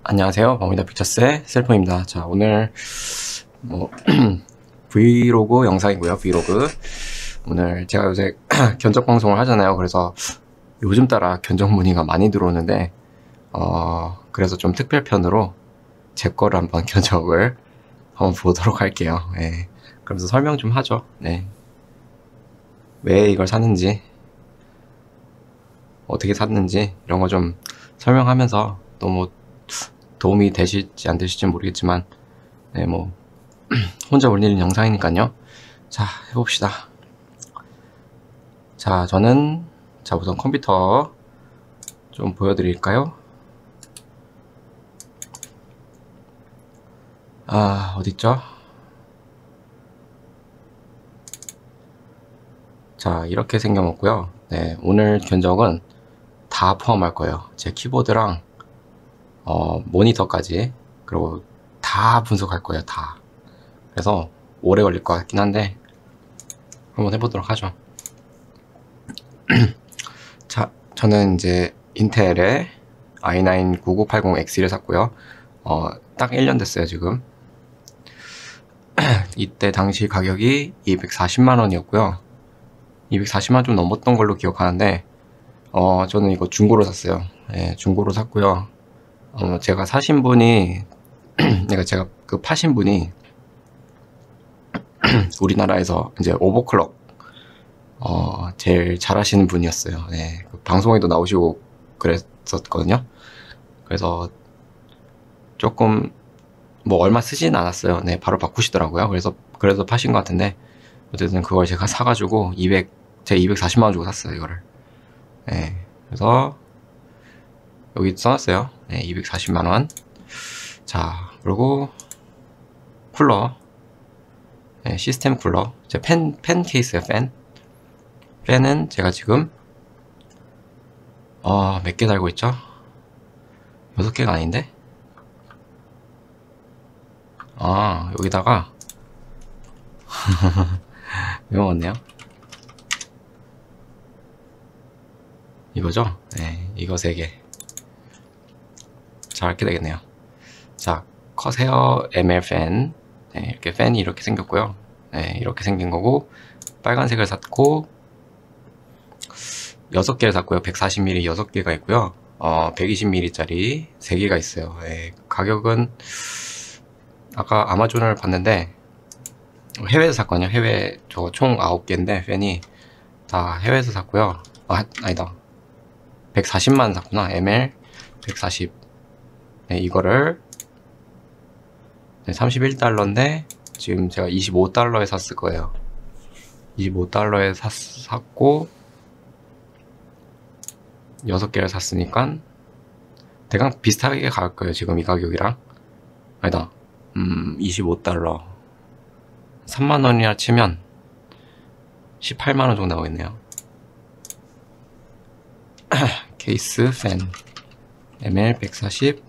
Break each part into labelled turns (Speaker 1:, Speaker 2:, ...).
Speaker 1: 안녕하세요. 버뮤다 픽처스의 셀폰입니다. 자, 오늘 브이로그 영상이고요. 브이로그. 오늘 제가 요새 견적 방송을 하잖아요. 그래서 요즘 따라 견적 문의가 많이 들어오는데 그래서 좀 특별편으로 제 거를 한번 견적을 한번 보도록 할게요. 네. 그러면서 설명 좀 하죠. 네. 왜 이걸 샀는지, 어떻게 샀는지 이런 거 좀 설명하면서 너무 도움이 되실지 안 되실지 모르겠지만 네, 혼자 올리는 영상이니까요. 자, 해봅시다. 자, 우선 컴퓨터 좀 보여드릴까요? 어딨죠? 자, 이렇게 생겨먹고요. 네, 오늘 견적은 다 포함할 거예요. 제 키보드랑 모니터까지, 그리고 다 분석할 거예요. 다. 그래서 오래 걸릴 것 같긴 한데 한번 해보도록 하죠. 자, 저는 이제 인텔의 i9 9980X를 샀고요. 딱 1년 됐어요, 지금. 이때 당시 가격이 240만원이었고요. 240만원 좀 넘었던 걸로 기억하는데, 저는 이거 중고로 샀어요. 네, 중고로 샀고요. 제가 사신 분이, 그러니까 제가 그 파신 분이, 우리나라에서 이제 오버클럭, 제일 잘하시는 분이었어요. 네, 그 방송에도 나오시고 그랬었거든요. 그래서 조금, 얼마 쓰진 않았어요. 네, 바로 바꾸시더라고요. 그래서 파신 것 같은데, 어쨌든 그걸 제가 사가지고, 제가 240만원 주고 샀어요, 이거를. 네, 그래서, 여기 써놨어요. 네, 240만원. 자, 그리고, 쿨러. 네, 시스템 쿨러. 제 팬 케이스에요, 팬. 팬은 제가 지금, 몇 개 달고 있죠? 6개가 아닌데? 여기다가, 외워놨네요. 이거죠? 네, 이거 3개. 자, 이렇게 되겠네요. 자, 컷헤어 ML 팬. 네, 이렇게 팬이 이렇게 생겼고요. 네, 이렇게 생긴 거고, 빨간색을 샀고, 6개를 샀고요. 140mm 6개가 있고요. 120mm 짜리 3개가 있어요. 네, 가격은, 아까 아마존을 봤는데, 해외에서 샀거든요. 해외, 저 총 9개인데, 팬이 다 해외에서 샀고요. 아니다. 140만 샀구나. ML 140. 네, 이거를, 네, 31달러인데, 지금 제가 25달러에 샀을 거예요. 25달러에 샀고, 6개를 샀으니까, 대강 비슷하게 갈 거예요. 지금 이 가격이랑. 아니다. 25달러. 3만원이라 치면, 18만원 정도 나오겠네요. 케이스 팬. ML 140,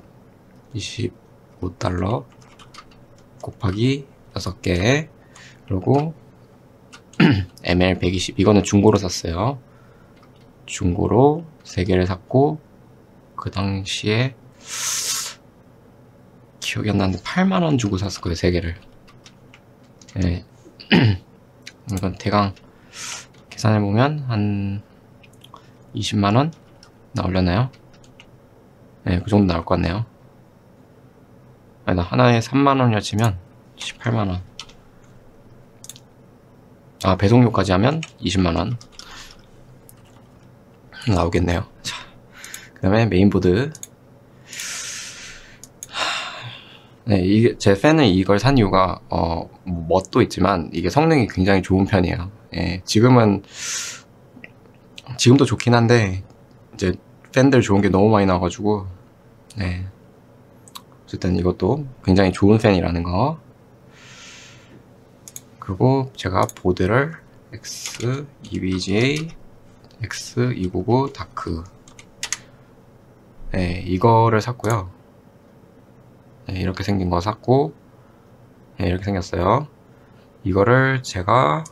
Speaker 1: 25달러. 곱하기 6개. 그리고, ML 120. 이거는 중고로 샀어요. 중고로 3개를 샀고, 그 당시에, 기억이 안 나는데 8만원 주고 샀을 거예요. 3개를. 네. 이건 대강 계산해보면 한 20만원 나오려나요? 네, 그 정도 나올 것 같네요. 아니다, 하나에 3만원이라 치면 18만원. 배송료까지 하면 20만원 나오겠네요. 자, 그 다음에 메인보드. 네, 제 팬은 이걸 산 이유가, 멋도 있지만, 이게 성능이 굉장히 좋은 편이에요. 예, 지금도 좋긴 한데, 이제, 팬들 좋은 게 너무 많이 나와가지고, 네. 어쨌든 이것도 굉장히 좋은 팬이라는 거. 그리고 제가 보드를 X2BGA, X299 다크. 네, 이거를 샀고요. 네, 이렇게 생긴 거 샀고, 네, 이렇게 생겼어요. 이거를 제가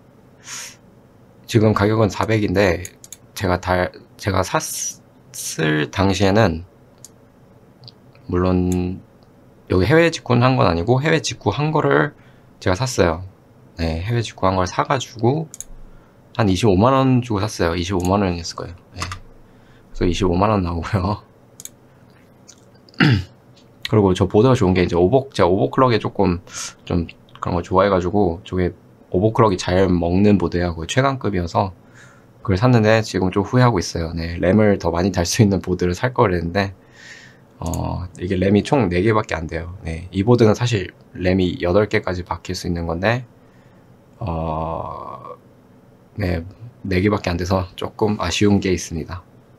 Speaker 1: 지금 가격은 400인데 제가 샀을 당시에는 물론 여기 해외 직구한 건 아니고 해외 직구한 거를 제가 샀어요. 네, 해외 직구한 걸 사가지고 한 25만원 주고 샀어요. 25만원이었을 거예요. 네. 그래서 25만원 나오고요. 그리고 저 보드가 좋은 게 이제 제가 오버클럭에 조금 좀 그런 거 좋아해가지고 저게 오버클럭이 잘 먹는 보드예요. 거의 최강급이어서 그걸 샀는데 지금 좀 후회하고 있어요. 네, 램을 더 많이 달 수 있는 보드를 살 걸 그랬는데 이게 램이 총 4개밖에 안 돼요. 네, 이 보드는 사실 램이 8개까지 바뀔 수 있는 건데 네, 4개밖에 안 돼서 조금 아쉬운 게 있습니다.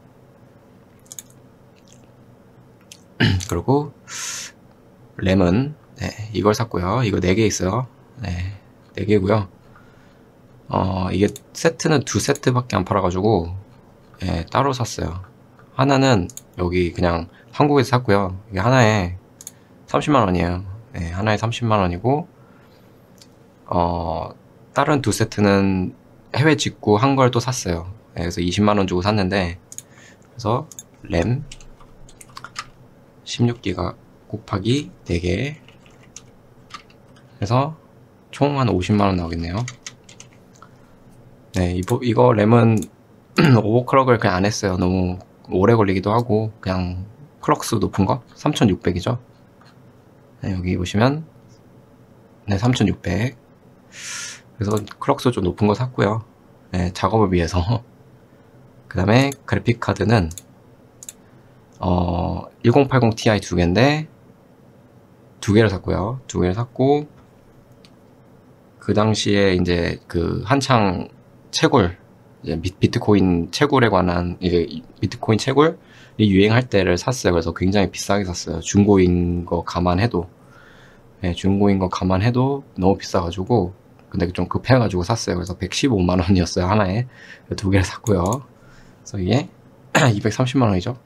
Speaker 1: 그리고 램은 네, 이걸 샀고요. 이거 4개 있어요. 네, 4개고요. 이게 세트는 2세트밖에 안 팔아가지고 네, 따로 샀어요. 하나는 여기 그냥 한국에서 샀고요. 이게 하나에 30만원이에요. 네, 하나에 30만원이고 다른 2세트는 해외 직구 한 걸 또 샀어요. 네, 그래서 20만원 주고 샀는데 그래서 램 16기가 곱하기 4개 해서 총 한 50만원 나오겠네요. 네, 이거 램은 오버클럭을 그냥 안 했어요. 너무 오래 걸리기도 하고 그냥 클럭수 높은 거 3600이죠. 네, 여기 보시면 네, 3600. 그래서 클럭수 좀 높은 거 샀고요. 네, 작업을 위해서. 그 다음에 그래픽 카드는 1080 Ti 2개인데 2개를 샀고요. 2개를 샀고 그 당시에 이제 그 한창 채굴, 이제 비트코인 채굴에 관한 이제 비트코인 채굴이 유행할 때를 샀어요. 그래서 굉장히 비싸게 샀어요. 중고인 거 감안해도. 네, 중고인 거 감안해도 너무 비싸가지고 근데 좀 급해가지고 샀어요. 그래서 115만원이었어요. 하나에 2개를 샀고요. 그래서 이게 230만원이죠.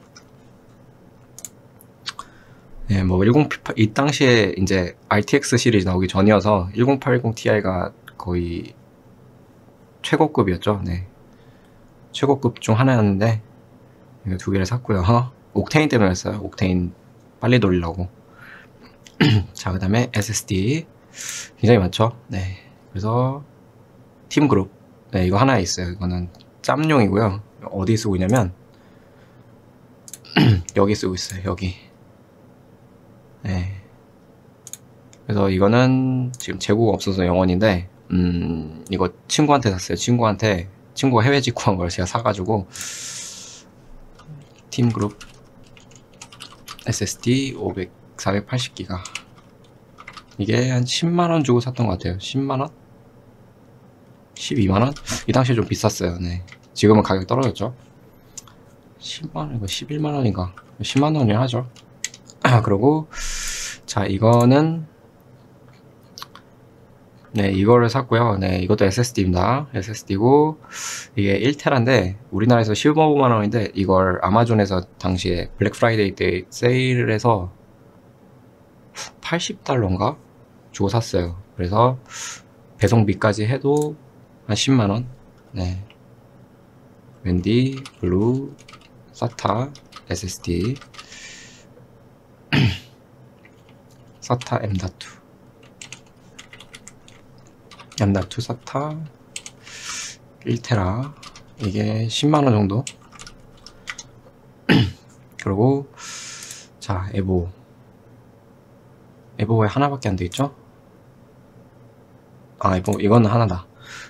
Speaker 1: 네, 뭐 이 당시에 이제 RTX 시리즈 나오기 전이어서 1080 Ti가 거의 최고급이었죠. 네, 최고급 중 하나였는데 이거 2개를 샀고요. 옥테인 때문에 샀어요. 옥테인 빨리 돌리려고. 자, 그 다음에 SSD 굉장히 많죠. 네, 그래서 팀그룹 네, 이거 하나 있어요. 이거는 짬용이고요. 어디 쓰고 있냐면 여기 쓰고 있어요. 여기. 네. 그래서 이거는 지금 재고가 없어서 영원인데 이거 친구한테 샀어요. 친구가 해외 직구한 걸 제가 사가지고 팀그룹 SSD 480기가 이게 한 10만원 주고 샀던 것 같아요. 10만원? 12만원? 이 당시에 좀 비쌌어요. 네. 지금은 가격 떨어졌죠. 10만원인가 11만원인가 10만원이 하죠. 그리고 자, 이거는 네, 이거를 샀고요. 네, 이것도 SSD입니다. SSD고 이게 1테라인데 우리나라에서 15만원인데 이걸 아마존에서 당시에 블랙 프라이데이 때 세일을 해서 80달러인가 주고 샀어요. 그래서 배송비까지 해도 한 10만원. 네, 웬디 블루 사타 SSD 사타 M.2 사타 1테라 이게 10만원 정도. 그리고 자, 에보에 하나밖에 안 되겠죠? 아, 이거는 하나다.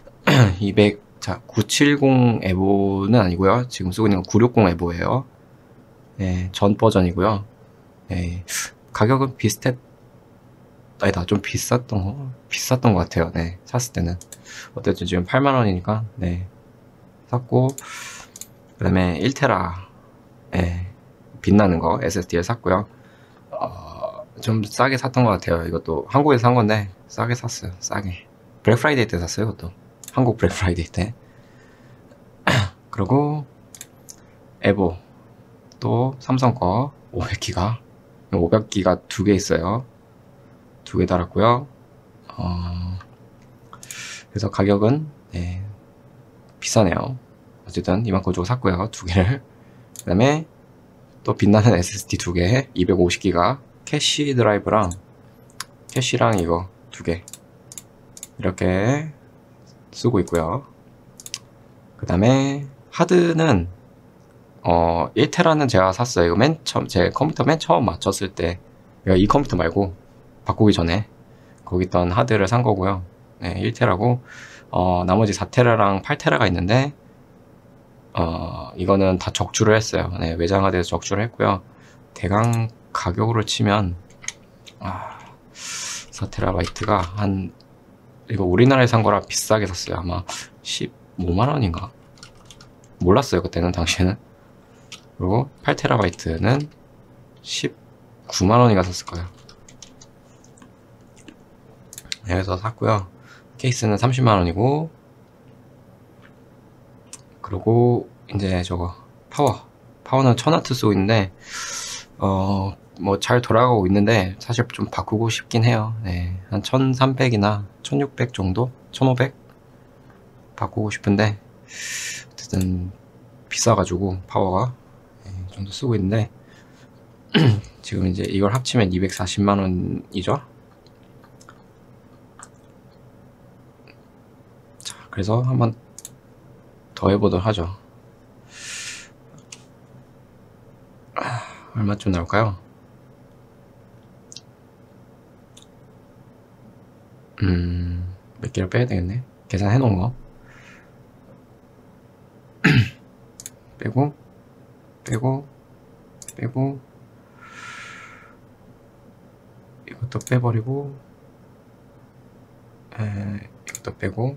Speaker 1: 970 에보는 아니고요. 지금 쓰고 있는 건 960 에보예요. 네, 전 버전이고요. 네, 가격은 아니다, 좀 비쌌던 것 같아요. 네, 샀을 때는. 어쨌든 지금 8만원이니까, 네, 샀고, 그 다음에 1테라, 네, 빛나는 거, SSD를 샀고요. 좀 싸게 샀던 것 같아요. 이것도 한국에서 산 건데, 싸게 샀어요. 싸게. 블랙 프라이데이 때 샀어요, 이것도. 한국 블랙 프라이데이 때. 그리고, 에보. 또, 삼성 거, 500기가. 500기가 2개 있어요. 2개 달았고요. 그래서 가격은 네, 비싸네요. 어쨌든 이만큼 주고 샀고요. 2개를. 그 다음에 또 빛나는 SSD 2개, 250기가, 캐시 드라이브랑 캐시랑 이거 2개 이렇게 쓰고 있고요. 그 다음에 하드는 1테라는 제가 샀어요. 이거 맨 처음 제 컴퓨터 맨 처음 맞췄을 때, 이 컴퓨터 말고 바꾸기 전에 거기 있던 하드를 산 거고요. 네, 1테라고 나머지 4테라랑 8테라가 있는데 이거는 다 적출을 했어요. 네, 외장 하드에서 적출을 했고요. 대강 가격으로 치면 4테라바이트가 한, 이거 우리나라에 산 거라 비싸게 샀어요. 아마 15만원인가? 몰랐어요, 그때는, 당시에는. 그리고 8테라바이트는 19만원인가 샀을 거예요. 여기서 샀고요. 케이스는 30만원이고, 그리고 이제 저거 파워는 1000W 쓰고 있는데 뭐 잘 돌아가고 있는데 사실 좀 바꾸고 싶긴 해요. 네, 한 1300이나 1600 정도? 1500 바꾸고 싶은데 어쨌든 비싸가지고 파워가 이 정도 쓰고 있는데 지금 이제 이걸 합치면 240만원이죠. 자, 그래서 한번 더 해보도록 하죠. 얼마쯤 나올까요? 몇 개를 빼야 되겠네. 계산해 놓은 거 빼고 이것도 빼버리고 이것도 빼고,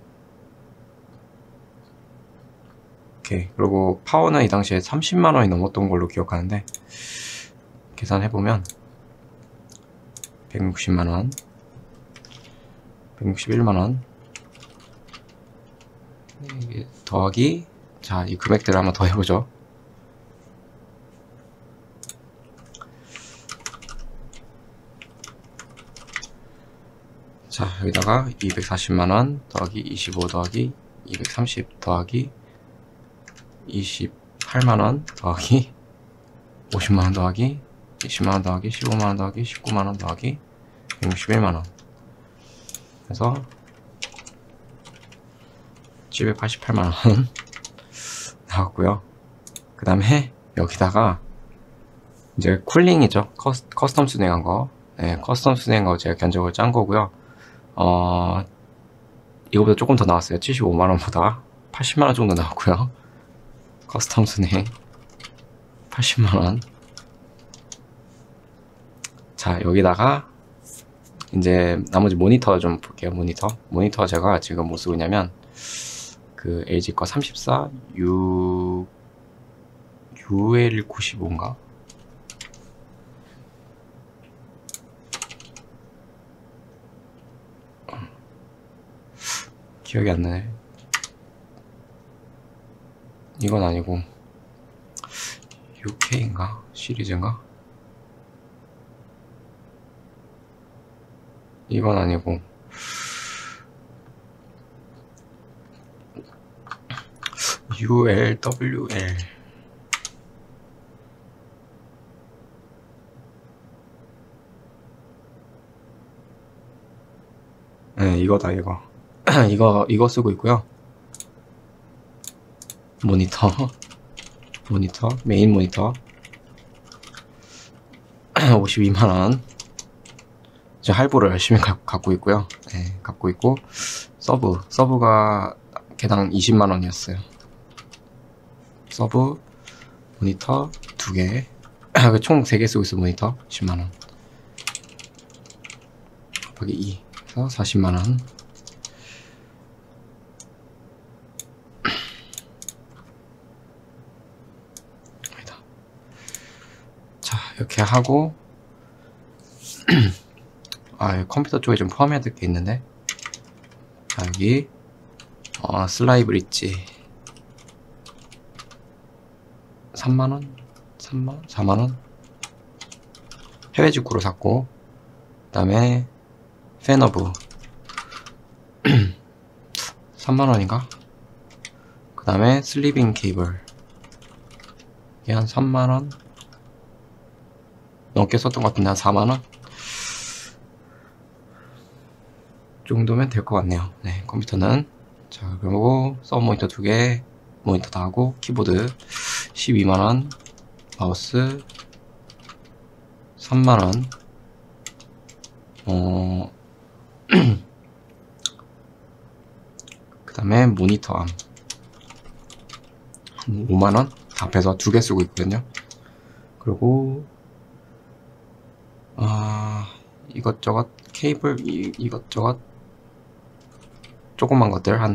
Speaker 1: 오케이. 그리고 파워는 이 당시에 30만원이 넘었던 걸로 기억하는데 계산해보면 160만원 161만원 더하기, 자, 이 금액들을 한번 더 해보죠. 자, 여기다가 240만원 더하기 25 더하기 230 더하기 28만원 더하기 50만원 더하기 20만원 더하기 15만원 더하기 19만원 더하기 161만원, 그래서 788만원 나왔고요. 그 다음에 여기다가 이제 쿨링이죠. 커스텀 순행한 거. 네, 커스텀 순행한 거 제가 견적을 짠 거고요. 이거보다 조금 더 나왔어요. 75만원보다 80만원 정도 나왔고요. 커스텀 순행 80만원. 자, 여기다가 이제 나머지 모니터 좀 볼게요. 모니터 제가 지금 뭐 쓰고 있냐면 그 LG 거 34 UL95인가? 기억이 안 나네. 이건 아니고 UK인가? 시리즈인가? 이건 아니고 ULWL. 네, 이거다, 이거. 이거 쓰고 있고요. 모니터, 메인 모니터 52만원. 이제 할부를 열심히 갖고 있고요. 네, 갖고 있고, 서브가 개당 20만원이었어요. 서브, 모니터 2개, 총 3개 쓰고 있어. 모니터 10만원 곱하기 2 해서 40만원. 자, 이렇게 하고 컴퓨터 쪽에 좀 포함해야 될 게 있는데, 자, 여기 슬라이 브릿지 3만원? 4만원? 해외 직구로 샀고, 그 다음에 팬어브 3만원인가? 그 다음에 슬리빙 케이블 이게 한 3만원? 넘게 썼던 것 같은데 한 4만원 정도면 될 것 같네요. 네, 컴퓨터는. 자, 그리고 서브 모니터 2개, 모니터 다 하고, 키보드 12만원, 마우스 3만원, 그 다음에 모니터 암 5만원 다 합해서 2개 쓰고 있거든요. 그리고 이것저것 케이블 이것저것 조그만 것들 다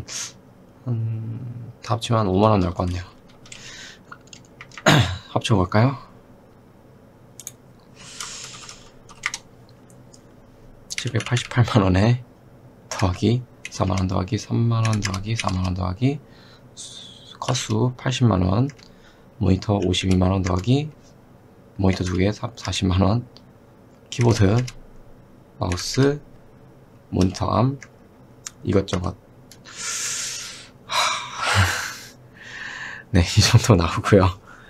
Speaker 1: 합치면 한 5만원 나올 것 같네요. 합쳐볼까요? 788만원에 더하기 4만원 더하기 3만원 더하기 4만원 더하기 컷수 80만원, 모니터 52만원 더하기 모니터 2개 40만원, 키보드, 마우스, 모니터 암 이것저것 네, 이 정도 나오고요.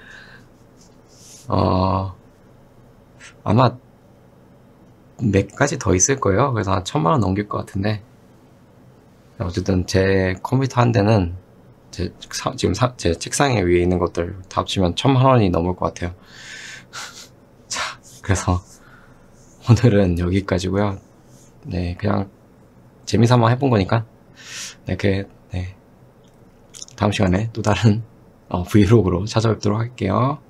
Speaker 1: 아마 몇 가지 더 있을 거예요. 그래서 한 1000만원 넘길 것 같은데, 어쨌든 제 컴퓨터 한 대는 지금 제 책상에 위에 있는 것들 다 합치면 1000만원이 넘을 것 같아요. 자, 그래서 오늘은 여기까지고요. 네, 그냥 재미삼아 해본 거니까 이렇게, 네, 다음 시간에 또 다른 브이로그로 찾아뵙도록 할게요.